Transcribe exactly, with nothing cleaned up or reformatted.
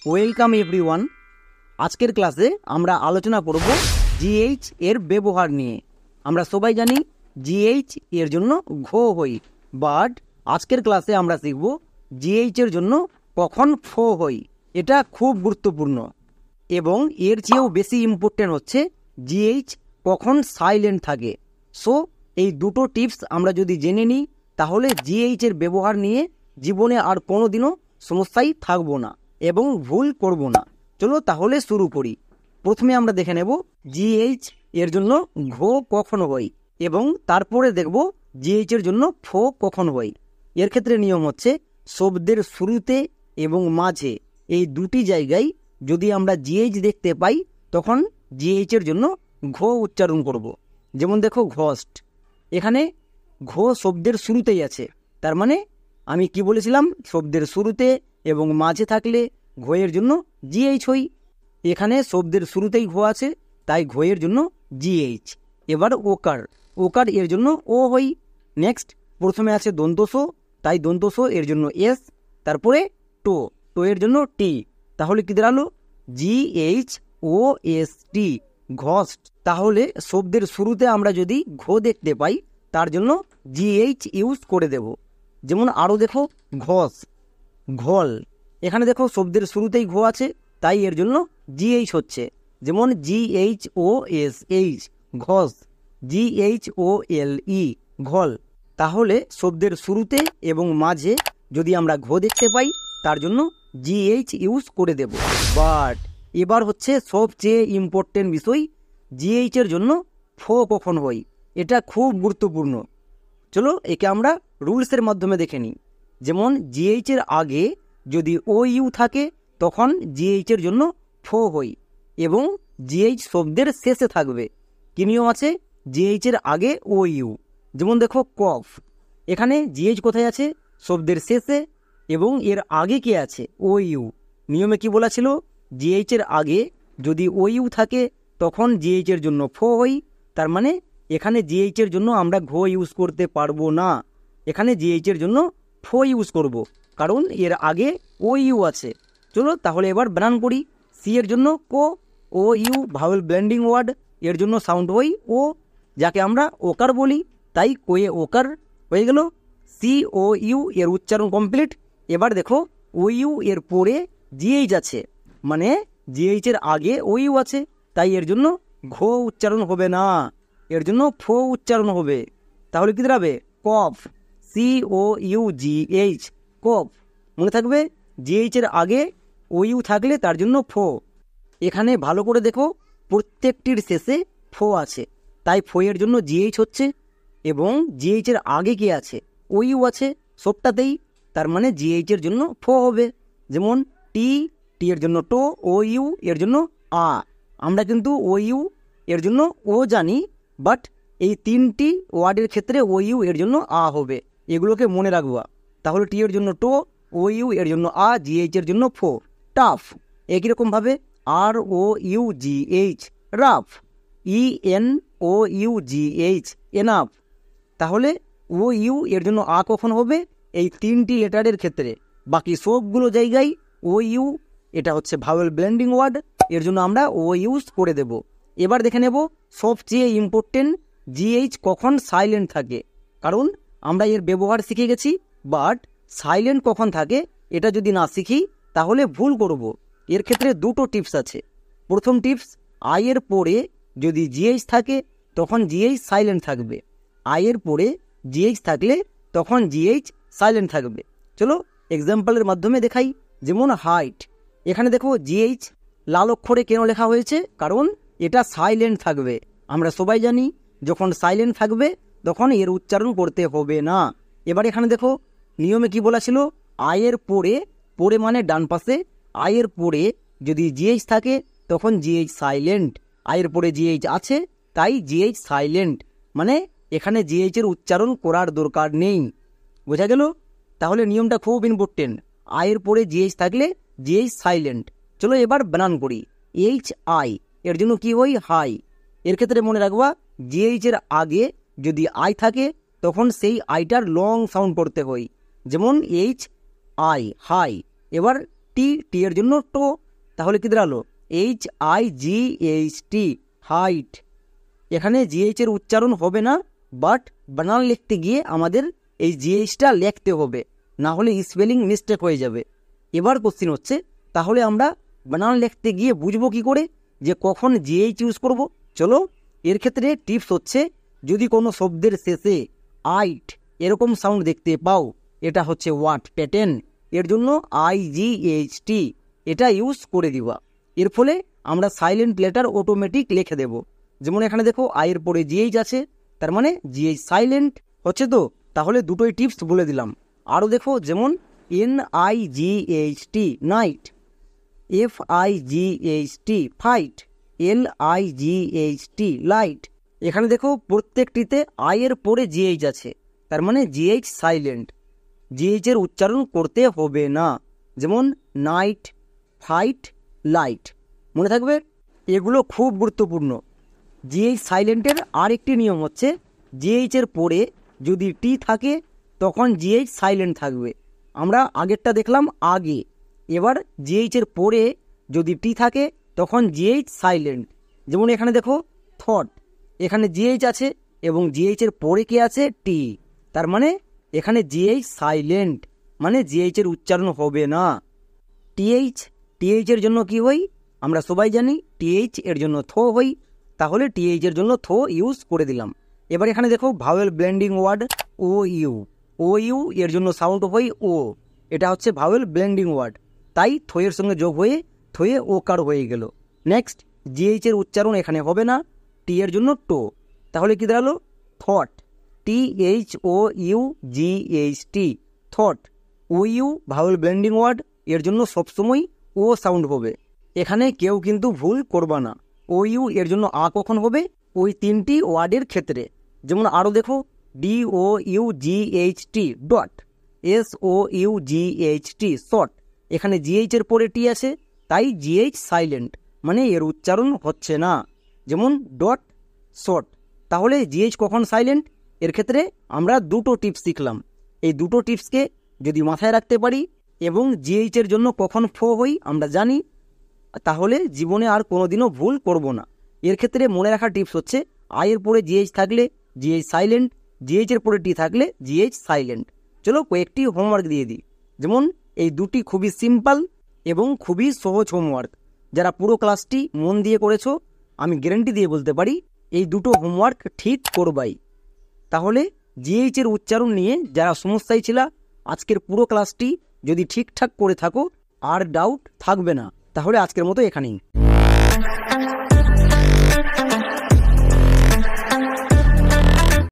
Welcome everyone. আজকের ক্লাসে আমরা আলোচনা করব জিএইচ এর ব্যবহার নিয়ে। আমরা সবাই জানি জিএইচ এর জন্য ঘ হই, বাট আজকের ক্লাসে আমরা শিখব জিএইচ এর জন্য কখন ফ হই। এটা খুব গুরুত্বপূর্ণ এবং এর চেয়েও বেশি ইম্পর্টেন্ট হচ্ছে জিএইচ কখন সাইলেন্ট থাকে। সো এই দুটো টিপস আমরা যদি জেনে নিই তাহলে জিএইচ এর ব্যবহার নিয়ে জীবনে আর কোনোদিনও সমস্যাই থাকবো না এবং ভুল করব না। চলো তাহলে শুরু করি। প্রথমে আমরা দেখে নেব জিএইচ এর জন্য ঘ কখন হয় এবং তারপরে দেখব জিএইচ এর জন্য ফ কখন হয়। এর ক্ষেত্রে নিয়ম হচ্ছে শব্দের শুরুতে এবং মাঝে এই দুটি জায়গায় যদি আমরা জিএইচ দেখতে পাই তখন জিএইচ এর জন্য ঘ উচ্চারণ করব। যেমন দেখো ঘষ্ট, এখানে ঘ শব্দের শুরুতেই আছে, তার মানে আমি কি বলেছিলাম, শব্দের শুরুতে এবং মাঝে থাকলে ঘয়ের জন্য জিএইচ হই। এখানে শব্দের শুরুতেই ঘ আছে, তাই ঘয়ের জন্য জিএইচ। এবার ওকার, ওকার এর জন্য ও হই। নেক্সট প্রথমে আছে দন্তস, তাই দন্তস এর জন্য এস, তারপরে টো, টো এর জন্য টি, তাহলে কি দাঁড়ালো জিএইচ ও এস টি, ঘষ্ট। তাহলে শব্দের শুরুতে আমরা যদি ঘ দেখতে পাই তার জন্য জিএইচ ইউজ করে দেব। যেমন আরও দেখো ঘস, ঘল, এখানে দেখো শব্দের শুরুতেই ঘ আছে, তাই এর জন্য জিএইচ হচ্ছে। যেমন জিএইচ ও এস এইচ, ঘস, জিএইচ ও এল ই, ঘল। তাহলে শব্দের শুরুতে এবং মাঝে যদি আমরা ঘ দেখতে পাই তার জন্য জিএইচ ইউজ করে দেব। বাট এবার হচ্ছে সবচেয়ে ইম্পর্টেন্ট বিষয়, জিএইচ এর জন্য ফ কখন হয়। এটা খুব গুরুত্বপূর্ণ। চলো একে আমরা রুলসের মাধ্যমে দেখে নিই। যেমন জিএইচ এর আগে যদি ও ইউ থাকে তখন জিএইচ এর জন্য ফ হই এবং জিএইচ শব্দের শেষে থাকবে। কি নিয়ম আছে, জিএইচ এর আগে ও ইউ। যেমন দেখো কফ, এখানে জিএইচ কোথায় আছে, শব্দের শেষে, এবং এর আগে কে আছে, ও ইউ। নিয়মে কি বলা ছিল, জিএইচ এর আগে যদি ও ইউ থাকে তখন জিএইচ এর জন্য ফ হই। তার মানে এখানে জিএইচ এর জন্য আমরা ঘ ইউজ করতে পারবো না, এখানে জিএইচ এর জন্য ফ ইউজ করব, কারণ এর আগে ও ইউ আছে। চলো তাহলে এবার বানান করি। সি এর জন্য কো, O U vowel blending word, এর জন্য সাউন্ড হই ও, যাকে আমরা ওকার বলি, তাই কোয়ে ওকার হয়ে গেল। সি ও ইউ এর উচ্চারণ কমপ্লিট। এবার দেখো ও ইউ এর পরে জিএইচ আছে, মানে জিএইচ এর আগে ও ইউ আছে, তাই এর জন্য ঘ উচ্চারণ হবে না, এর জন্য ফ উচ্চারণ হবে। তাহলে কি দাঁড়াবে, cough, C O U G H, cough. মনে থাকবে জিএইচ এর আগে ও ইউ থাকলে তার জন্য ফ। এখানে ভালো করে দেখো প্রত্যেকটির শেষে ফ আছে, তাই ফ এর জন্য জিএইচ হচ্ছে এবং জিএইচ এর আগে কে আছে, ও ইউ আছে সবটাতেই, তার মানে জিএইচ এর জন্য ফ হবে। যেমন টি, টি এর জন্য টো, ও ইউ এর জন্য আ। আমরা কিন্তু ও ইউ এর জন্য ও জানি, বাট এই তিনটি ওয়ার্ডের ক্ষেত্রে ও ইউ এর জন্য আ হবে, এগুলোকে মনে রাখবা। তাহলে টি এর জন্য টো, ও ইউ এর জন্য আ, জিএইচ এর জন্য ফো। টাফ একই রকমভাবে R O U G H, rough, E N O U G H, enough. তাহলে ও ইউ এর জন্য আ কখন হবে, এই তিনটি লেটারের ক্ষেত্রে। বাকি সবগুলো জায়গায় ও ইউ, এটা হচ্ছে ভাওয়েল ব্লেন্ডিং ওয়ার্ড, এর জন্য আমরা ও ইউজ করে দেব। এবার দেখে নেব সবচেয়ে ইম্পর্টেন্ট, জিএইচ কখন সাইলেন্ট থাকে, কারণ আমরা এর ব্যবহার শিখে গেছি, বাট সাইলেন্ট কখন থাকে এটা যদি না শিখি তাহলে ভুল করব। এর ক্ষেত্রে দুটো টিপস আছে। প্রথম টিপস, আয়ের পরে যদি জিএইচ থাকে তখন জিএইচ সাইলেন্ট থাকবে, আয়ের পরে জিএইচ থাকলে তখন জিএইচ সাইলেন্ট থাকবে। চলো এক্সাম্পলের মাধ্যমে দেখাই। যেমন হাইট, এখানে দেখো জিএইচ লাল অক্ষরে কেন লেখা হয়েছে, কারণ এটা সাইলেন্ট থাকবে। আমরা সবাই জানি যখন সাইলেন্ট থাকবে তখন এর উচ্চারণ করতে হবে না। এবার এখানে দেখো নিয়মে কি বলা ছিল, আয়ের পরে, পরে মানে ডান পাশে, আয়ের পরে যদি জিএইচ থাকে তখন জিএইচ সাইলেন্ট, আয়ের পরে জিএইচ আছে তাই জিএইচ সাইলেন্ট, মানে এখানে জিএইচ এর উচ্চারণ করার দরকার নেই। বোঝা গেল? তাহলে নিয়মটা খুব ইম্পর্টেন্ট, আয়ের পরে জিএইচ থাকলে জিএইচ সাইলেন্ট। চলো এবার বানান করি। এইচ আই এর জন্য কি হই, হাই। এর ক্ষেত্রে মনে রাখবা জিএইচ এর আগে যদি আই থাকে তখন সেই আইটার লং সাউন্ড করতে হয়। যেমন এইচ আই, হাই। এবার টি, টি এর জন্য টো, তাহলে কি দাঁড়ালো H I G H T, height. এখানে জিএইচ এর উচ্চারণ হবে না, বাট বানান লিখতে গিয়ে আমাদের এই জিএইচটা লিখতে হবে, না হলে স্পেলিং মিস্টেক হয়ে যাবে। এবার কোশ্চিন হচ্ছে, তাহলে আমরা বানান লিখতে গিয়ে বুঝবো কি করে যে কখন জিএইচ ইউজ করব? চলো, এর ক্ষেত্রে টিপস হচ্ছে, যদি কোনো শব্দের শেষে আইট এরকম সাউন্ড দেখতে পাও, এটা হচ্ছে ওয়াট প্যাটার্ন, এর জন্য আই জি এইচ টি এটা ইউজ করে দিবা। এর ফলে আমরা সাইলেন্ট লেটার অটোমেটিক লিখে দেব। যেমন এখানে দেখো আইয়ের পরে জিএইচ আছে, তার মানে জিএইচ সাইলেন্ট হচ্ছে। তো তাহলে দুটোই টিপস বলে দিলাম। আরও দেখো, যেমন N I G H T night, F I G H T fight, L I G H T light. এখানে দেখো প্রত্যেকটিতে আইয়ের পরে জিএইচ আছে, তার মানে জিএইচ সাইলেন্ট, জিএইচ এর উচ্চারণ করতে হবে না। যেমন নাইট, ফাইট, লাইট, মনে থাকবে। এগুলো খুব গুরুত্বপূর্ণ। জিএইচ সাইলেন্টের আরেকটি নিয়ম হচ্ছে, জিএইচ এর পরে যদি টি থাকে তখন জিএইচ সাইলেন্ট থাকবে। আমরা আগেরটা দেখলাম আগে, এবার জিএইচ এর পরে যদি টি থাকে তখন জিএইচ সাইলেন্ট। যেমন এখানে দেখো থট, এখানে জিএইচ আছে এবং জিএইচ এর পরে কি আছে টি, তার মানে এখানে জিএইচ সাইলেন্ট, মানে জিএইচ এর উচ্চারণ হবে না। টিএইচ, টিএইচ এর জন্য কি হই আমরা সবাই জানি, টিএইচ এর জন্য থো হই, তাহলে টিএইচ এর জন্য থো ইউজ করে দিলাম। এবার এখানে দেখো vowel blending word O U, O U এর জন্য সাউন্ড হই ও, এটা হচ্ছে ভাওয়েল ব্লেন্ডিং ওয়ার্ড, তাই থয়ের সঙ্গে যোগ হয়ে থয়ে ও কার হয়ে গেল। নেক্সট, জিএইচ এর উচ্চারণ এখানে হবে না, টি এর জন্য টো, তাহলে কি দাঁড়ালো thought, T H O U G H T, thought. O U vowel blending word, এর জন্য সবসময় ও সাউন্ড হবে, এখানে কেউ কিন্তু ভুল করবা না। ও ইউ এর জন্য আ কখন হবে? ওই তিনটি ওয়ার্ডের ক্ষেত্রে। যেমন আরও দেখো, D O U G H T dought, S O U G H T sought, এখানে জিএইচ এর পরে টি আছে, তাই জিএইচ সাইলেন্ট, মানে এর উচ্চারণ হচ্ছে না। যেমন ডট, শর্ট, তাহলে জিএইচ কখন সাইলেন্ট? এর ক্ষেত্রে আমরা দুটো টিপস শিখলাম। এই দুটো টিপসকে যদি মাথায় রাখতে পারি এবং জিএইচ এর জন্য কখন ফো হই আমরা জানি, তাহলে জীবনে আর কোনোদিনও ভুল করব না। এর ক্ষেত্রে মনে রাখা টিপস হচ্ছে, আয়ের পরে জিএইচ থাকলে জিএইচ সাইলেন্ট, জিএইচ এর পরে টি থাকলে জিএইচ সাইলেন্ট। চলো কয়েকটি হোমওয়ার্ক দিয়ে দিই। যেমন এই দুটি খুবই সিম্পল এবং খুবই সহজ হোমওয়ার্ক, যারা পুরো ক্লাসটি মন দিয়ে করেছো আমি গ্যারান্টি দিয়ে বলতে পারি এই দুটো হোমওয়ার্ক ঠিক করবাই। তাহলে জিএইচ এর উচ্চারণ নিয়ে যারা সমস্যায় ছিল, আজকের পুরো ক্লাসটি যদি ঠিকঠাক করে থাকো আর ডাউট থাকবে না। তাহলে আজকের মতো এখানেই।